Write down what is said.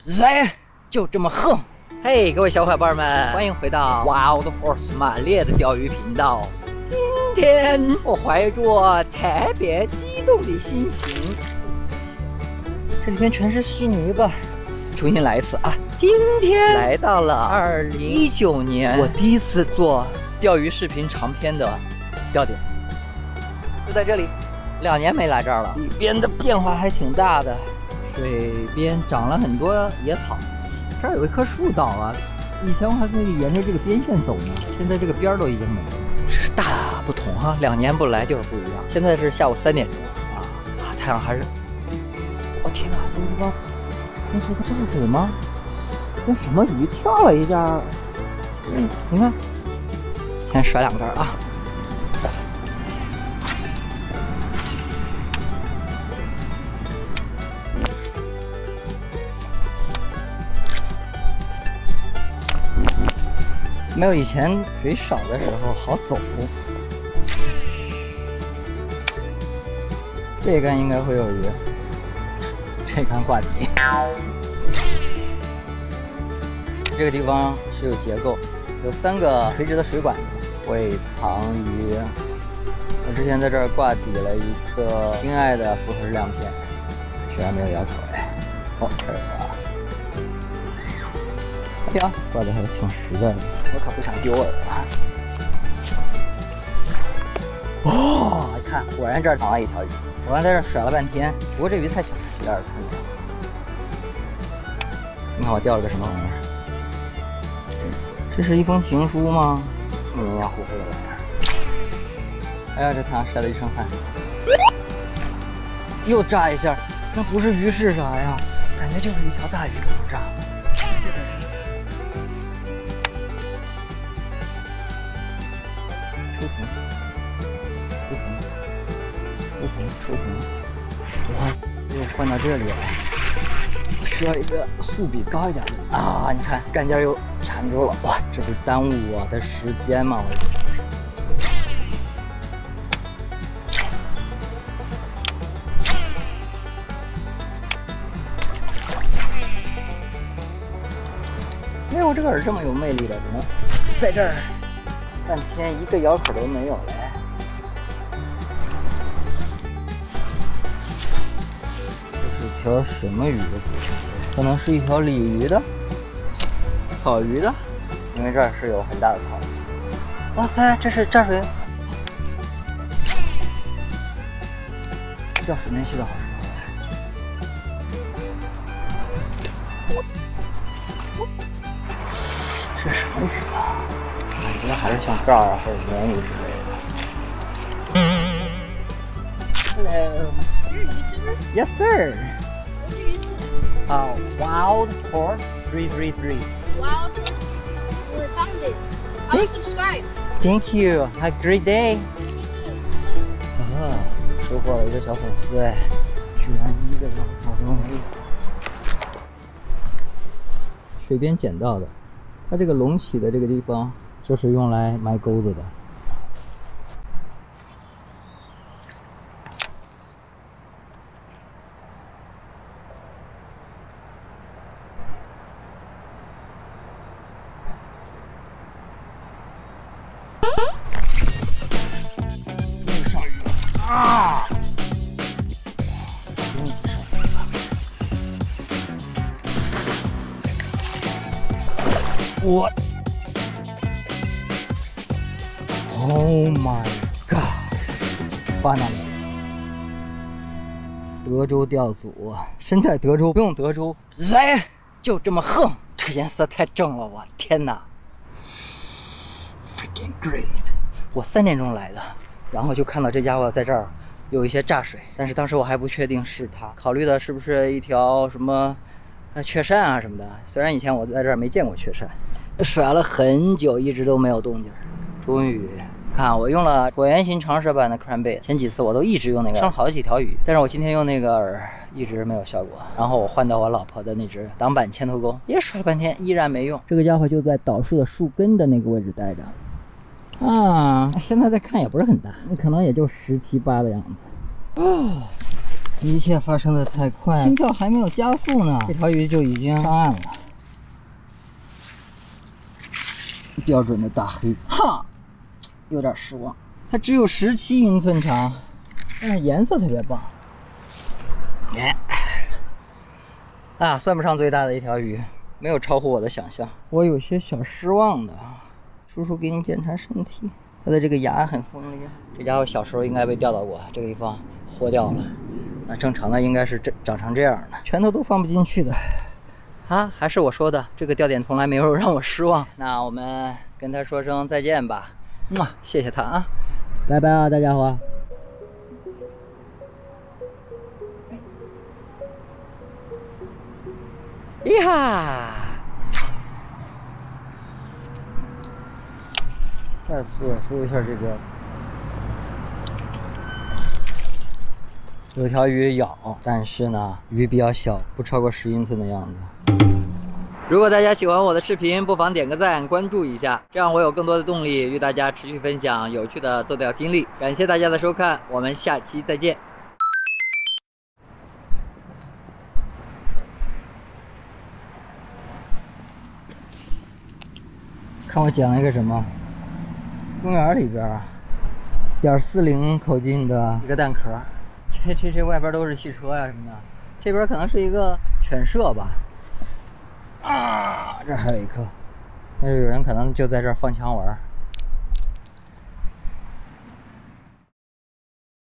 人就这么横。嘿，各位小伙伴们，欢迎回到 Wild Horse 马烈的钓鱼频道。今天我怀着特别激动的心情，这里面全是稀泥巴。重新来一次啊！今天来到了2019年，我第一次做钓鱼视频长片的钓点，就在这里。2年没来这儿了，里边的变化还挺大的。水边长了很多野草，这儿有一棵树倒了，以前我还可以沿着这个边线走呢，现在这个边儿都已经没了，是大不同哈。2年不来就是不一样。现在是下午3点钟啊，太阳还是……我天哪，这个地方那是个炸水吗？跟什么鱼跳了一下？你看，先甩2根啊。没有以前水少的时候好走。这竿应该会有鱼，这竿挂底。这个地方是有结构，有3个垂直的水管会藏鱼。我之前在这儿挂底了一个心爱的复合式亮片，居然没有摇口哎！哦，这儿有啊！哎呀，挂的还挺实在的。我可不想丢了啊！哦，你看，果然这儿藏了一条鱼。我刚才在这甩了半天，不过这鱼太小，有点看不到。你看我钓了个什么玩意儿？这是一封情书吗？黏黏糊糊的玩意儿。哎呀，这太阳晒了一身汗。又炸一下，那不是鱼是啥呀？感觉就是一条大鱼搁那炸。这个。抽停！哇，又换到这里了。我需要一个速比高一点的啊！你看杆尖又缠住了，哇，这不是耽误我的时间吗？没有这个饵这么有魅力的，怎么在这儿半天一个咬口都没有嘞？条什么鱼的骨头？可能是一条鲤鱼的、草鱼的，因为这儿是有很大的草。哇塞，这是炸水，钓水面系的好时候。这是什么鱼啊？感觉还是像盖儿或者鲶鱼之类的。Hello。Yes, sir. Wild Horse 333. Wild Horse, we found it. I'll subscribe. Thank you. Have a great day. Me too. 收获了一个小粉丝哎，居然1个咬口都没有。水边捡到的，它这个隆起的这个地方就是用来埋钩子的。啊！终于上鱼了！我 ，Oh my God！Finally！ 德州钓组，身在德州不用德州，人就这么横。这颜色太正了，我天哪 ！Freaking great！ 我3点钟来的。然后就看到这家伙在这儿有一些炸水，但是当时我还不确定是它，考虑的是不是一条什么雀鳝啊什么的。虽然以前我在这儿没见过雀鳝，甩了很久一直都没有动静。终于，看我用了椭圆形长舌版的 crankbait， 前几次我都一直用那个，上好几条鱼，但是我今天用那个饵一直没有效果。然后我换到我老婆的那只挡板铅头钩，也甩了半天依然没用。这个家伙就在导树的树根的那个位置待着。啊，现在再看也不是很大，可能也就17、18的样子。哦， 一切发生的太快，心跳还没有加速呢，这条鱼就已经上岸了。标准的大黑，哈，有点失望。它只有17英寸长，但是颜色特别棒。啊，算不上最大的一条鱼，没有超乎我的想象，我有些小失望的。叔叔给你检查身体，它的这个牙很锋利，这家伙小时候应该被钓到过，这个地方豁掉了。那正常的应该是长成这样的，拳头都放不进去的。啊，还是我说的，这个钓点从来没有让我失望。那我们跟他说声再见吧，谢谢他啊，拜拜啊，大家伙。咦哈！快速搜一下这个，有条鱼咬，但是呢，鱼比较小，不超过10英寸的样子。如果大家喜欢我的视频，不妨点个赞，关注一下，这样我有更多的动力与大家持续分享有趣的做钓经历。感谢大家的收看，我们下期再见。看我捡了一个什么？公园里边啊，.40口径的一个蛋壳，这外边都是汽车呀什么的，这边可能是一个犬舍吧。啊，这还有一颗，但是有人可能就在这儿放枪玩。